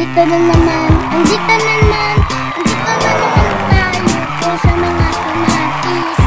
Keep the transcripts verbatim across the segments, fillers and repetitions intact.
andito na naman, andito na naman, andito na naman tayo po sa mga kamatis.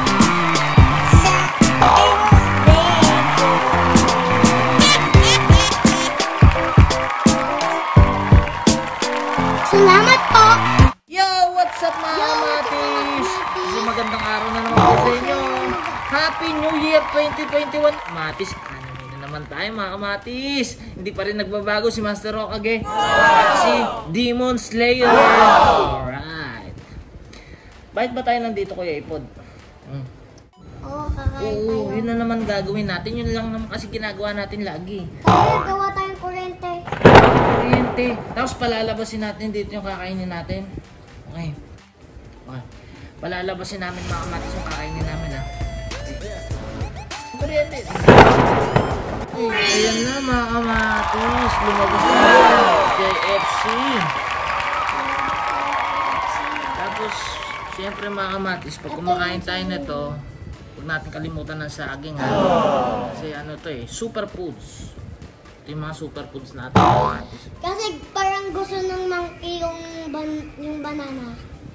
Salamat po! Yo! What's up mga kamatis? So magandang araw na naman po sa inyo. Happy New Year twenty twenty-one. Matis, anime na naman tayo mga kamatis. Hindi pa rin nagbabago si Master Rokage at si Demon Slayer. Alright. Bakit ba tayo nandito, Kuya Ipod? Hmm. Oo, kakain tayo. Oo, yun na naman gagawin natin. Yun lang naman kasi ginagawa natin lagi. Kaya gawa tayong kurente. Kuryente. Tapos palalabasin natin dito yung kakainin natin. Okay. Okay. Palalabasin namin mga kamatis yung kakainin namin, ha. Kuryente. Ayan na mga kamatis. Lumabas na K F C. Tapos, siyempre mga kamatis, pag kumakain tayo nito, huwag natin kalimutan ng saging, ha. Kasi ano to eh, superfoods. Yung mga superfoods natin. Kasi parang gusto ng monkey yung, ban yung banana.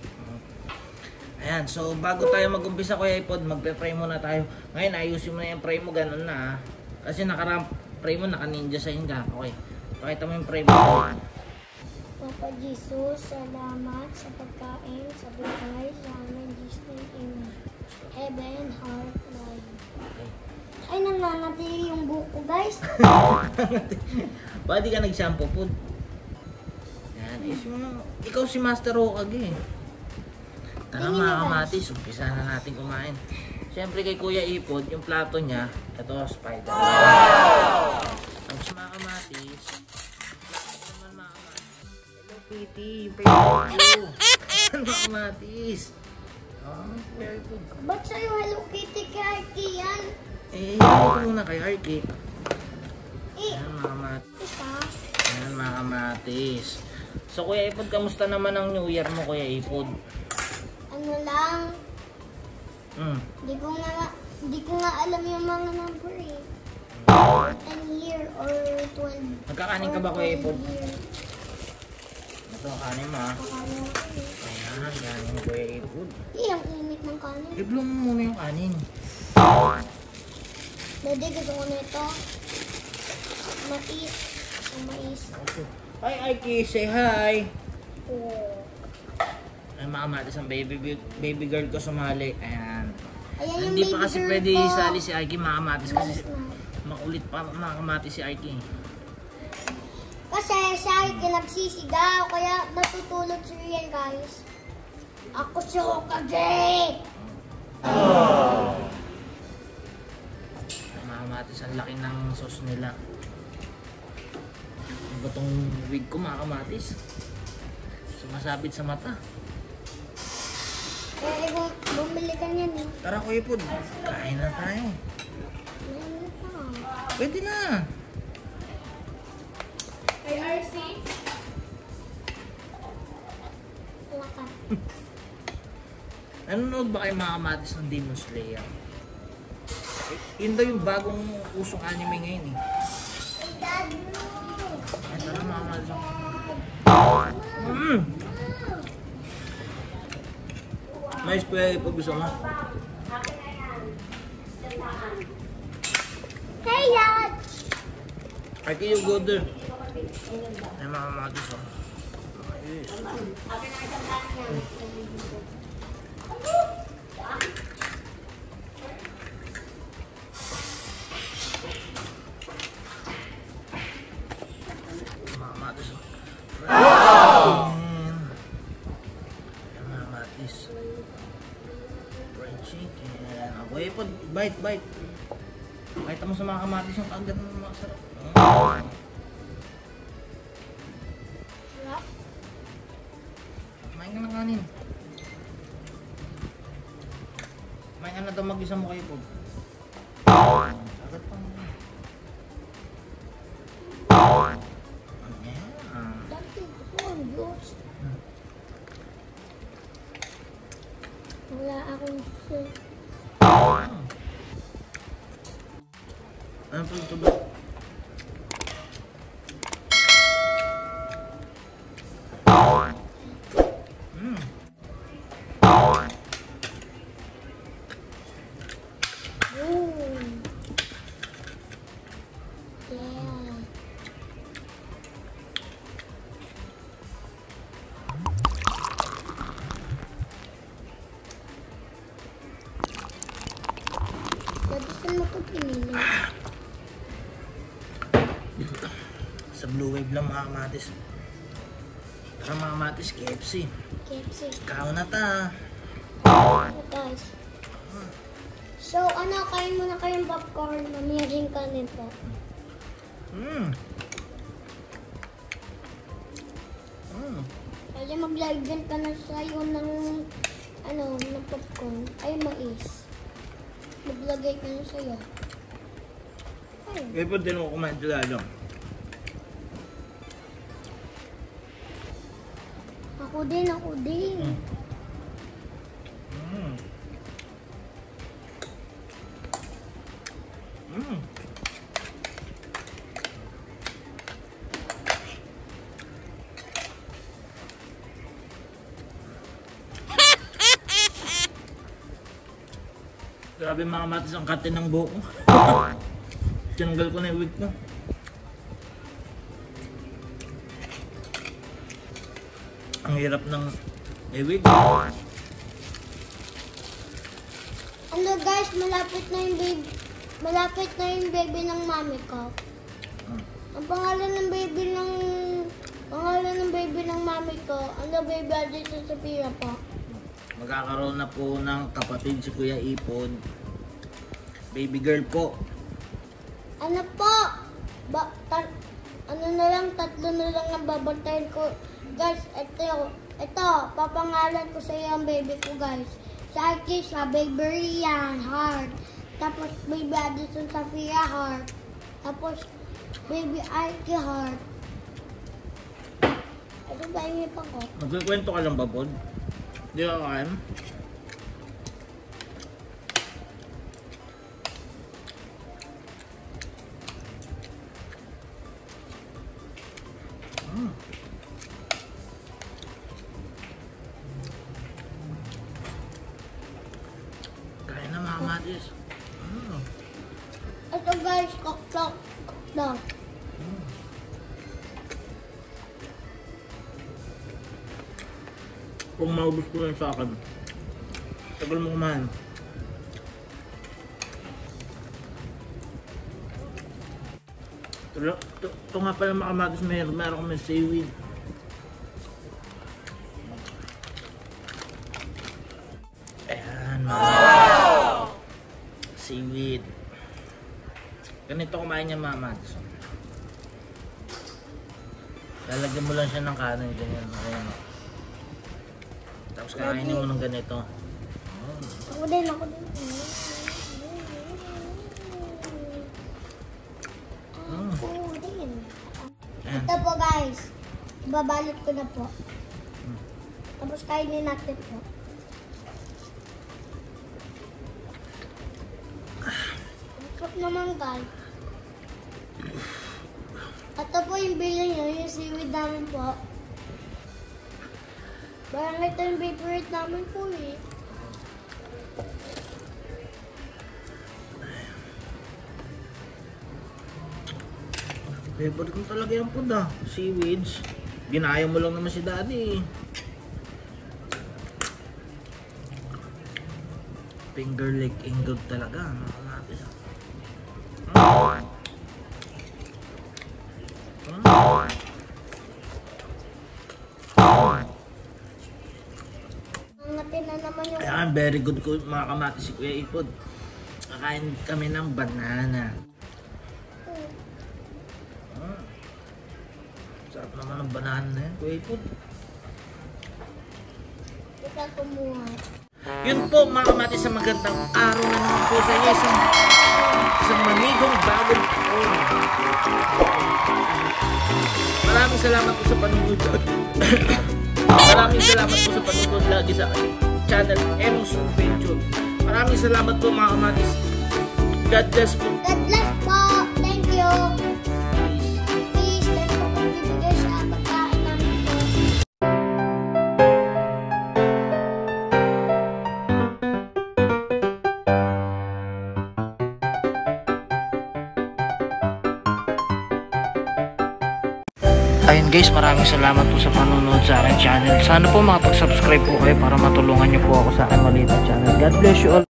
Ayan, so bago tayo mag-umpisa, Kuya Ipod, magpe-pray muna tayo. Ngayon, ayusin mo na yung pray mo, ganun na, ha. Kasi nakaramp pray mo, naka-ninja sign ka. Okay, pakita mo yung pray mo. Papa Jesus, salamat sa pagkain, sa buhay, sa amin, Jesus, in heaven, heart, life. Okay. Ay, nangangati yung buko, guys. Pwede ka nag-shampoo po. Yan, is mo na. Ikaw si Master Rokage. Tara mga kamatis, umpisa na natin kumain. Siyempre kay Kuya Ipod, yung plato niya, ito, spider. Wow! Tapos mga kamatis, naman mga kamatis. Hello Kitty, yung favorite ko. Mga kamatis. Oh, very good. Ba't sa'yo Hello Kitty kay Arky yan? Eh, ito muna kay Arky. Eh, Ayan mga kamatis. ito. Ayan mga kamatis. So Kuya Ipod, kamusta naman ang New Year mo, Kuya Ipod? Ano lang, Hmm. di ko nga, di ko nga alam yung mga number eh. ten year or twelve. Nagkakanin ka ba, Kuya Ipod? year. Ito, kanin mo, ha? Kakain ako eh. Ayan, yan yung Kuya Ipod. Eh, ang init ng kanin. I-blow mo muna yung kanin. Dede, gusto ko nito. Mais. Ang mais. Okay. Hi, Arky, say hi! Oh. Ay, mga kamatis ang baby, baby girl ko sumali. Ayan. Ayan yung Hindi baby pa kasi girl pwede ko. isali si Arky, mga kamatis. Kasi Malis na. makulit pa mga kamatis si Arky. Kasi siya ay nagsisigaw, kaya natutulog si Rian, guys. Ako si Hokage! Oh. Ay, mga kamatis, ang laki ng sauce nila. Ano ba itong wig ko, mga kamatis? Sumasabit sa mata. Eh, bum bumili ka niyan eh. Tara, Kuya Ipod, kain na tayo. Ano pa? Pwede na. Ay, R C? Wala ka. Nanonood ba kayo mga kamatis ng Demon Slayer? Eh, yun daw yung bagong usong anime ngayon eh. Dad, Ay, tara mga kamatis. Mm. Nice, Kuya Ipod, gusto mo? Hey, Dad! I can you go there? Ay, mga kamatis oh. Ayos. Mga kamatis oh. Chicken. Ay, mga kamatis. Fried chicken. Ako eh po, bite, bite. Bite mo sa mga kamatis yung kagat ng mga sarap. Oh. Kumain ka ng kanin. Kumain ka na daw mag-isa mo kayo po. Agad pa mo. Ayan. Dati, ako ang Diyos. Wala akong gusto. Ano po ito ba? Sa Blue Wave lang mga kamatis. Tara mga kamatis, K F C. K F C. Kaon na ta. Guys. So, ano, kain muna kayong popcorn. Mamaya rin ka nito. Mmm. Mmm. Kaya maglagyan ka na sa'yo ng, ano, ng popcorn. Ay, mais. Maglagay ka na sa'yo. Ay. Kaya po din ako kumain ito lalo. Ako din, ako din. Mm. Mm. Grabe mga kamatis ang kate ng buhok ko. Tinanggal ko na yung wig ko. Ang hirap ng i-wig. Ano guys, malapit na yung baby. Malapit na yung baby ng mami ko. Hmm. Ang pangalan ng baby ng pangalan ng baby ng mami ko, ano baby Adison Sophia po. Magkakaroon na po ng kapatid si Kuya Ipon. Baby girl po. Ano po? Ba, tar, ano na lang, tatlo na lang ang babantayan ko. Guys, ito, ito, papangalan ko sa iyo ang baby ko guys. Sa akin siya, Baby Rian, Heart. Tapos, Baby Addison Sophia, Heart. Tapos, Baby Ike, Heart. Ito ba yung ipa ko? Magkikwento ka lang ba, Pod? Di ka kain? Mm. Kain na mga kamatis. Mm. Ito guys, cook-cook. Cook-cook. Kung maubos ko lang sa akin, tagal mo kumain. Ito, ito nga pala mga kamatis, meron, meron kami seaweed. Ayan, mga wow! Seaweed. Ganito kumain niya mga kamatis. Lalagyan mo lang siya ng kanin, ganyan. Ayan. Tapos kakainin mo ng ganito. Oh. Ako din, ako din. Mm. Ako din. Ayan. Ito po guys, babalot ko na po. Mm. Tapos kainin natin po. Sarap naman guys. Ito po yung bilhin nyo, yung seaweed namin po. Parang ito yung favorite namin po eh. Favorite ko talaga yung food ah. Seaweeds. Ginaya mo lang naman si daddy. Finger lick ingod talaga. Mga natin. Mm. Angatin na naman yung... Ayan, very good ko mga kamatis si Kuya Ipod. Kakain kami ng banana. Mm. Sarap naman ng banana na yan, Kuya Ipod. Ika kumuha. Yun po mga kamatis, sa magandang araw na naman po sa inyo. Isang, isang manigong bagong taon. Maraming salamat po sa panunod. Maraming salamat po sa panunod lagi sa channel Emus Adventure. Maraming salamat po mga kamatis. God bless po. God bless po. Thank you. Please, thank you po pagbibigay sa pagkain namin po. Ayun guys, maraming salamat po sa panonood sa aking channel. Sana po makapag-subscribe po kayo para matulungan niyo po ako sa aking maliit na channel. God bless you all.